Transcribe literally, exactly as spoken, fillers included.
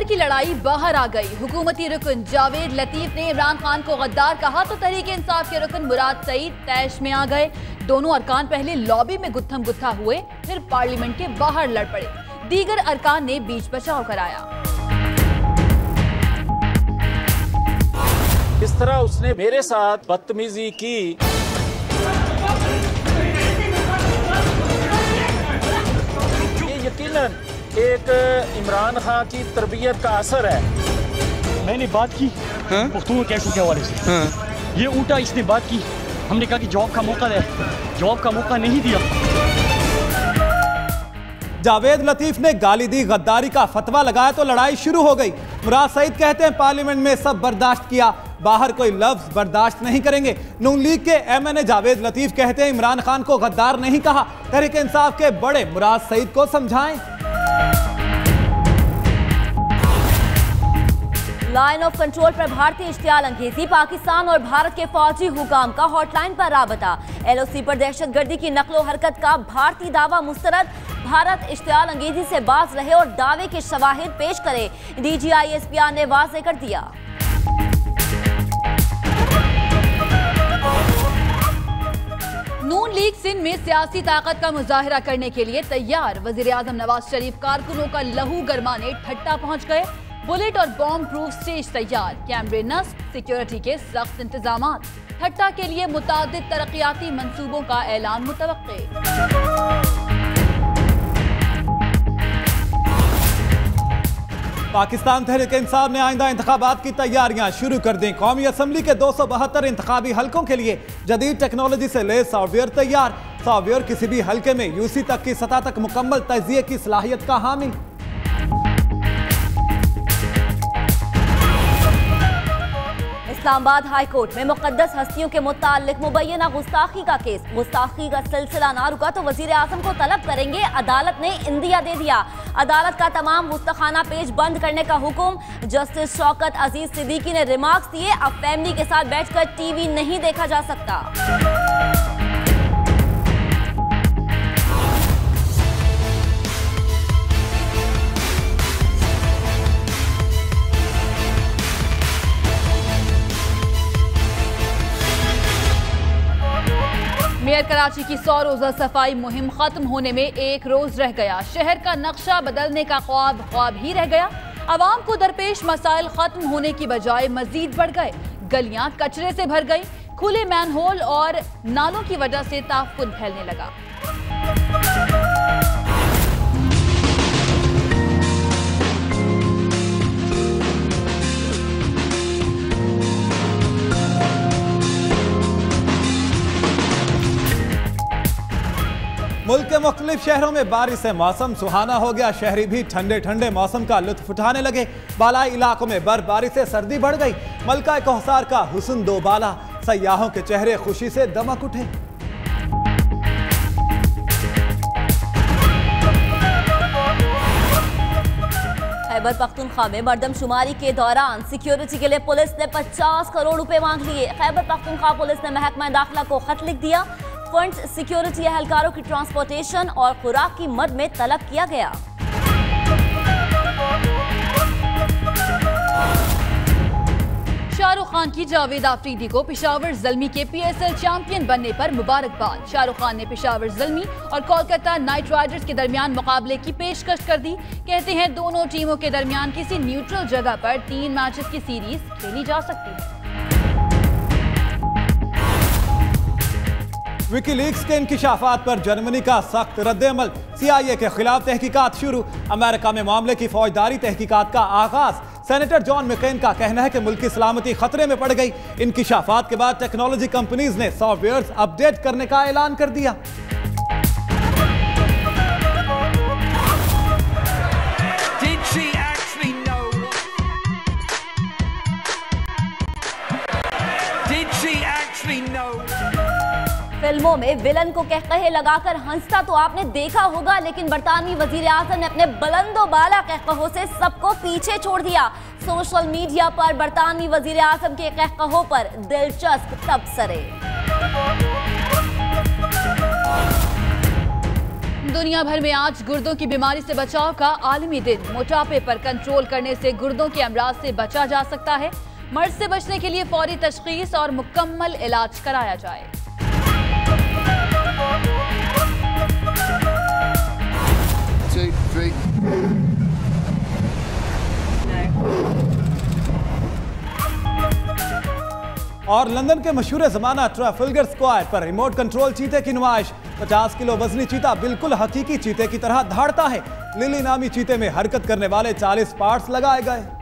की लड़ाई बाहर आ गई। हुकूमती रुकन जावेद लतीफ ने इमरान खान को गद्दार कहा तो तहरीक इंसाफ के रुकन मुराद सईद तैश में आ गए। दोनों अरकान पहले लॉबी में गुत्थम गुत्था हुए, फिर पार्लियामेंट के बाहर लड़ पड़े। दीगर अरकान ने बीच बचाव कराया। इस तरह उसने मेरे साथ बदतमीजी की। ये यकीनन एक इमरान खान की तरबियत का असर है। मैंने बात की पुख्तून कैसे के हवाले से, ये उल्टा इसने बात की। हमने कहा कि जॉब का मौका दे, जॉब का मौका नहीं दिया। जावेद लतीफ ने गाली दी, गद्दारी का फतवा लगाया तो लड़ाई शुरू हो गई। मुराद सईद कहते हैं पार्लियामेंट में सब बर्दाश्त किया, बाहर कोई लफ्ज बर्दाश्त नहीं करेंगे। नून लीग के M N A Javed Latif कहते हैं इमरान खान को गद्दार नहीं कहा। तहरीक इंसाफ के बड़े मुराद सईद को समझाएं। लाइन ऑफ कंट्रोल पर भारतीय इश्तियाल अंगेजी। पाकिस्तान और भारत के फौजी हुकाम का हॉटलाइन पर राबता। एल ओ सी पर दहशतगर्दी की नकलो हरकत का भारतीय दावा मुस्तरद। भारत इश्तियाल अंगेजी से बाज रहे और दावे के शवाहिद पेश करे, D G I S P R ने वाज़ेह कर दिया। नून लीग सिंध में सियासी ताकत का मुजाहिरा करने के लिए तैयार। वजीर आजम नवाज शरीफ कारकुनों का लहू गरमाने ठट्टा पहुंच गए। बुलेट और बॉम्ब प्रूफ स्टेज तैयार, कैमरे नस्ब, सिक्योरिटी के सख्त इंतजामात। ठट्टा के लिए मुतादिद तरक्याती मंसूबों का ऐलान मुतवक्के। पाकिस्तान तहरीक इंसाफ ने आइंदा इंतखाबात की तैयारियां शुरू कर दी। कौमी असम्बली के दो सौ बहत्तर इंतखाबी हलकों के लिए जदीद टेक्नोलॉजी से लैस सॉफ्टवेयर तैयार। सॉफ्टवेयर किसी भी हलके में यूसी तक की सतह तक मुकम्मल तजिए की सलाहियत का हामिल। इस्लामाबाद हाई कोर्ट में मुकद्दस हस्तियों के मुताल्लिक मुबैना गुस्ताखी का केस। गुस्ताखी का सिलसिला ना रुका तो वजीर आजम को तलब करेंगे। अदालत ने इंदिया दे दिया। अदालत का तमाम गुस्ताखाना पेज बंद करने का हुक्म। जस्टिस शौकत अजीज सिद्दीकी ने रिमार्क्स दिए, अब फैमिली के साथ बैठकर टीवी नहीं देखा जा सकता। मेयर कराची की सौ रोजा सफाई मुहिम खत्म होने में एक रोज रह गया। शहर का नक्शा बदलने का ख्वाब ख्वाब ही रह गया। आवाम को दरपेश मसाइल खत्म होने की बजाय मजीद बढ़ गए। गलियां कचरे से भर गई। खुले मैनहोल और नालों की वजह से ताफुन फैलने लगा। मुल्क के मुख्तलिफ शहरों में बारिश से मौसम सुहाना हो गया। शहरी भी ठंडे ठंडे मौसम का लुत्फ उठाने लगे। बालाई इलाकों में बर्फबारी से सर्दी बढ़ गई। मलका कोहसार का हुस्न दोबाला, सयाहों के चेहरे खुशी से दमक उठे। खैबर पख्तूनख्वा में मर्दमशुमारी के दौरान सिक्योरिटी के लिए पुलिस ने पचास करोड़ रुपए मांग लिए। खैबर पख्तूनख्वा पुलिस ने महकमा दाखिला को खत लिख दिया। फंड्स सिक्योरिटी एहलकारों की ट्रांसपोर्टेशन और खुराक की मद में तलब किया गया। शाहरुख खान की जावेद आफरीदी को पेशावर ज़ल्मी के पी एस एल चैंपियन बनने पर मुबारकबाद। शाहरुख खान ने पेशावर ज़ल्मी और कोलकाता नाइट राइडर्स के दरमियान मुकाबले की पेशकश कर दी। कहते हैं दोनों टीमों के दरमियान किसी न्यूट्रल जगह पर तीन मैचेस की सीरीज खेली जा सकती है। विकीलीक्स के इंकिशाफात पर जर्मनी का सख्त रद्द-ए-अमल। सी आई ए के खिलाफ तहकीकात शुरू। अमेरिका में मामले की फौजदारी तहकीकात का आगाज। सेनेटर जॉन मैकेन का कहना है कि मुल्क की सलामती खतरे में पड़ गई। इंकिशाफात के बाद टेक्नोलॉजी कंपनीज ने सॉफ्टवेयर अपडेट करने का ऐलान कर दिया। फिल्मों में विलन को कहकहे लगाकर हंसता तो आपने देखा होगा, लेकिन बरतानवी वजीर आजम ने अपने बुलंदो बाला कहकहों से सबको पीछे छोड़ दिया। सोशल मीडिया पर बरतानवी वजीर आजम के कहकहों पर दिलचस्प तबसरे। दुनिया भर में आज गुर्दों की बीमारी से बचाव का आलमी दिन। मोटापे पर कंट्रोल करने से गुर्दों के अमराज से बचा जा सकता है। मर्ज से बचने के लिए फौरी तशखीस और मुकम्मल इलाज कराया जाए। Two, three. और लंदन के मशहूर जमाना ट्राफल्गर स्क्वायर पर रिमोट कंट्रोल चीते की नुमाइश। पचास किलो वजनी चीता बिल्कुल हकीकी चीते की तरह दहाड़ता है। लिली नामी चीते में हरकत करने वाले चालीस पार्ट्स लगाए गए।